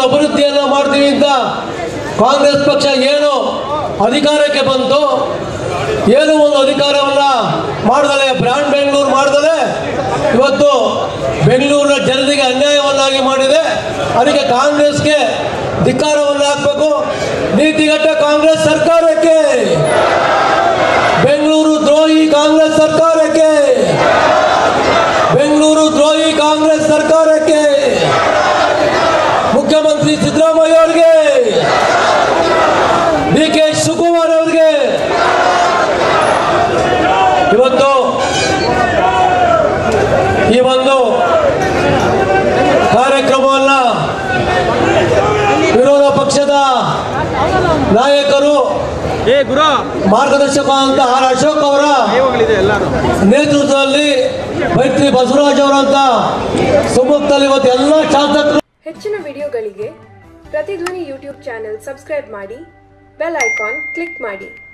ಅಭಿವೃದ್ಧಿಯನ್ನು ಮಾಡ್ತೀವಿ ಅಂತ ಕಾಂಗ್ರೆಸ್ ಪಕ್ಷ ಏನು ಅಧಿಕಾರಕ್ಕೆ ಬಂತು, ಏನು ಒಂದು ಅಧಿಕಾರವನ್ನ ಮಾಡ್ದಲೆ, ಬ್ರ್ಯಾಂಡ್ ಬೆಂಗಳೂರು ಮಾಡ್ದಲೆ ಇವತ್ತು ಬೆಂಗಳೂರಿನ ಜನರಿಗೆ ಅನ್ಯಾಯವನ್ನಾಗಿ ಮಾಡಿದೆ. ಅದಕ್ಕೆ ಕಾಂಗ್ರೆಸ್ಗೆ ಧಿಕ್ಕಾರವನ್ನು ಹಾಕಬೇಕು. ನೀತಿಗಟ್ಟ ಕಾಂಗ್ರೆಸ್ ಸರ್ಕಾರಕ್ಕೆ, ಬೆಂಗಳೂರು ದ್ರೋಹಿ ಕಾಂಗ್ರೆಸ್ ಸರ್ಕಾರಕ್ಕೆ, ಬೆಂಗಳೂರು ದ್ರೋಹಿ ಕಾಂಗ್ರೆಸ್ ಸರ್ಕಾರಕ್ಕೆ, ಮುಖ್ಯಮಂತ್ರಿ ಸಿದ್ದರಾಮಯ್ಯ ಅವರಿಗೆ, ಡಿ.ಕೆ. ಶಿವಕುಮಾರ್ ಅವರಿಗೆ ಇವತ್ತು ಈ ಒಂದು ಕಾರ್ಯಕ್ರಮವನ್ನ ವಿರೋಧ ಪಕ್ಷದ ನಾಯಕರು ಮಾರ್ಗದರ್ಶಕ ಅಂತ ಆರ್ ಅಶೋಕ್ ಅವರ ನೇತೃತ್ವದಲ್ಲಿ ಮೈತ್ರಿ ಬಸವರಾಜ್ ಅವರಂತ ಸುಮುಖದಲ್ಲಿ ಇವತ್ತು ಎಲ್ಲ ಶಾಸಕರು. ಹೆಚ್ಚಿನ ವಿಡಿಯೋಗಳಿಗೆ ಪ್ರತಿಧ್ವನಿ ಯೂಟ್ಯೂಬ್ ಚಾನೆಲ್ ಸಬ್ಸ್ಕ್ರೈಬ್ ಮಾಡಿ, ಬೆಲ್ ಐಕಾನ್ ಕ್ಲಿಕ್ ಮಾಡಿ.